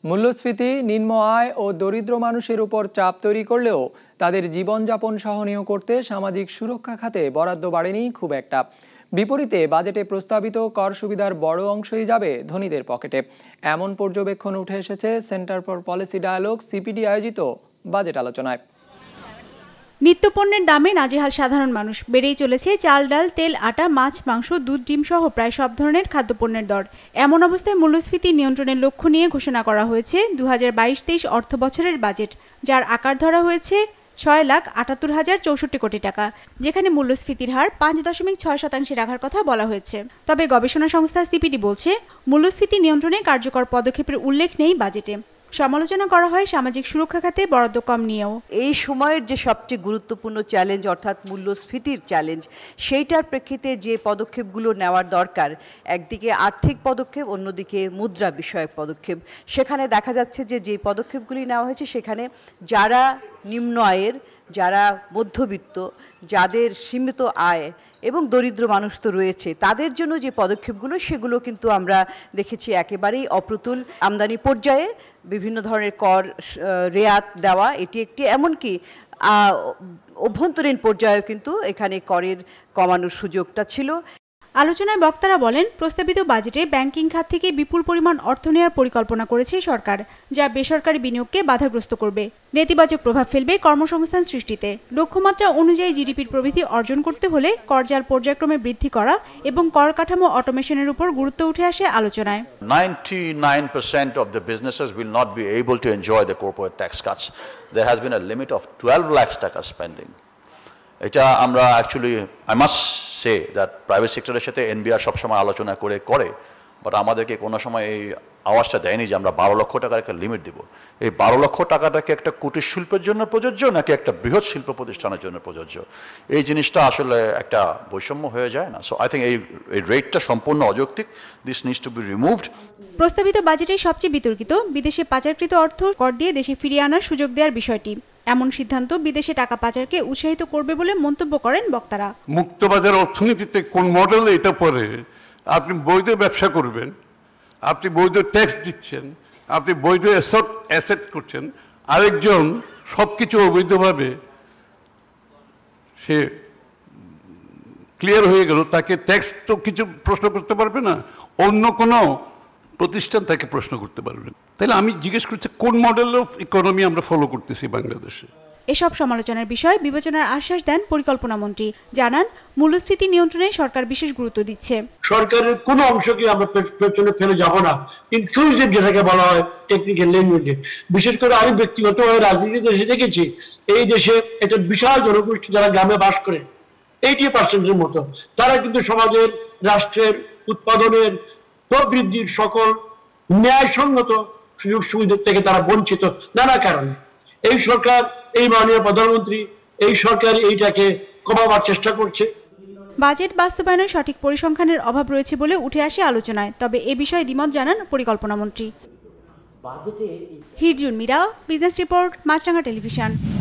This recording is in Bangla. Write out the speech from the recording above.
মূল্যস্ফীতি নিম্ন আয় ও দরিদ্র মানুষের উপর চাপ তৈরি করলেও তাদের জীবনযাপন সহনীয় করতে সামাজিক সুরক্ষা খাতে বরাদ্দ বাড়েনি খুব একটা। বিপরীতে বাজেটে প্রস্তাবিত কর সুবিধার বড় অংশই যাবে ধনীদের পকেটে। এমন পর্যবেক্ষণ উঠে এসেছে centre for policy dialogue CPD আয়োজিত বাজেট আলোচনায়। নিত্যপণ্যের দামে নাজেহাল সাধারণ মানুষ। বেড়েই চলেছে চাল, ডাল, তেল, আটা, মাছ, মাংস, দুধ, ডিম সহ প্রায় সব ধরনের খাদ্যপণ্যের দর। এমন অবস্থায় মূল্যস্ফীতি নিয়ন্ত্রণের লক্ষ্য নিয়ে ঘোষণা করা হয়েছে 2022-23 অর্থ বছরের বাজেট, যার আকার ধরা হয়েছে 6,78,064 কোটি টাকা, যেখানে মূল্যস্ফীতির হার 5.6% রাখার কথা বলা হয়েছে। তবে গবেষণা সংস্থা সিপিডি বলছে, মূল্যস্ফীতি নিয়ন্ত্রণে কার্যকর পদক্ষেপের উল্লেখ নেই বাজেটে। সমালোচনা করা হয় সামাজিক সুরক্ষা খাতে বরাদ্দ কম নিয়েও। এই সময়ের যে সবচেয়ে গুরুত্বপূর্ণ চ্যালেঞ্জ অর্থাৎ মূল্যস্ফীতির চ্যালেঞ্জ, সেইটার প্রেক্ষিতে যে পদক্ষেপগুলো নেওয়ার দরকার, একদিকে আর্থিক পদক্ষেপ, অন্যদিকে মুদ্রা বিষয়ক পদক্ষেপ, সেখানে দেখা যাচ্ছে যে পদক্ষেপগুলি নেওয়া হয়েছে সেখানে যারা নিম্ন আয়ের, যারা মধ্যবিত্ত, যাদের সীমিত আয় এবং দরিদ্র মানুষ তো রয়েছে, তাদের জন্য যে পদক্ষেপগুলো সেগুলো কিন্তু আমরা দেখেছি একেবারেই অপ্রতুল। আমদানি পর্যায়ে বিভিন্ন ধরনের কর রেয়াত দেওয়া, এটি একটি, এমনকি অভ্যন্তরীণ পর্যায়েও কিন্তু এখানে করের কমানোর সুযোগটা ছিল। আলোচনায় বক্তারা বলেন, প্রস্তাবিত বাজেটে ব্যাংকিং খাত থেকে বিপুল পরিমাণ অর্থ নেওয়ার পরিকল্পনা করেছে সরকার, যা বেসরকারি বিনিয়োগকে বাধাগ্রস্ত করবে, নেতিবাচক প্রভাব ফেলবে কর্মসংস্থান সৃষ্টিতে। লক্ষ্যমাত্রা অনুযায়ী জিডিপির প্রবৃদ্ধি অর্জন করতে হলে করজাল পর্যায়ক্রমে বৃদ্ধি করা এবং কর কাঠামো অটোমেশনের উপর গুরুত্ব উঠে আসে আলোচনায়। 99% of the businesses will not be able to enjoy the corporate tax cuts. There has been a limit of 12 lakhs টাকা spending. এটা আমরা actually I must say that private সেক্টরের সাথে এনবিআর সবসময় আলোচনা করে, বাট আমাদেরকে কোনো সময় এই আওয়াজটা দেয়নি যে আমরা 12 লক্ষ টাকার একটা লিমিট দেব। এই 12 লক্ষ টাকাটাকে একটা কুটির শিল্পের জন্য প্রযোজ্য নাকি একটা বৃহৎ শিল্প প্রতিষ্ঠানের জন্য প্রযোজ্য, এই জিনিসটা আসলে একটা বৈষম্য হয়ে যায় না। সো আই থিঙ্ক এই রেটটা সম্পূর্ণ অযৌক্তিক। This needs to be removed. প্রস্তাবিত বাজেটের সবচেয়ে বিতর্কিত বিদেশে পাচারকৃত অর্থ কর দিয়ে দেশে ফিরিয়ে আনার সুযোগ দেওয়ার বিষয়টি। এমন সিদ্ধান্ত বিদেশে টাকা পাচারকে উৎসাহিত করবে বলে মন্তব্য করেন বক্তারা। মুক্তবাজার অর্থনীতিতে কোন মডেলে এটা পড়ে আপনি বৈধ ব্যবসা করবেন, আপনি বৈধ ট্যাক্স দিচ্ছেন, আপনি বৈধ অ্যাসেট করছেন, আরেকজন সবকিছু অবৈধভাবে সে ক্লিয়ার হয়ে গেল, তাকে ট্যাক্স তো কিছু প্রশ্ন করতে পারবে না, অন্য কোনো প্রতিষ্ঠান তাকে প্রশ্ন করতে পারবেন। তাহলে আমি জিজ্ঞেস করছি কোন মডেল অফ ইকোনমি আমরা ফলো করতেছি বাংলাদেশে। এসব সমালোচনার বিষয় বিবেচনার আশ্বাস দেন পরিকল্পনা মন্ত্রী। জানান, মূল্যস্ফীতি নিয়ন্ত্রণে সরকার বিশেষ গুরুত্ব দিচ্ছে। সরকারের কোনো অংশকে আমরা পেছনে ফেলে যাব না। ইনক্লুসিভ যেটাকে বলা হয় টেকনিক্যাল ল্যাঙ্গুয়েজে, বিশেষ করে আমি ব্যক্তিগতভাবে রাজনীতিতে এসে দেখেছি এই দেশে একটা বিশাল জনগোষ্ঠী যারা গ্রামে বাস করে 80% মতো, তারা কিন্তু সমাজের, রাষ্ট্রের, উৎপাদনের, প্রবৃদ্ধির সকল ন্যায়সঙ্গত সুযোগ সুবিধা থেকে তারা বঞ্চিত নানা কারণে। এই সরকার, এই মাননীয় প্রধানমন্ত্রী, এই সরকার এইটাকে কমাবার চেষ্টা করছে। বাজেট বাস্তবায়নের সঠিক পরিসংখ্যানের অভাব রয়েছে বলে উঠে আসে আলোচনায়। তবে এ বিষয়ে দ্বিমত জানান পরিকল্পনা মন্ত্রী। হিরজুন, মিরা, বিজনেস রিপোর্ট, মাছরাঙ্গা টেলিভিশন।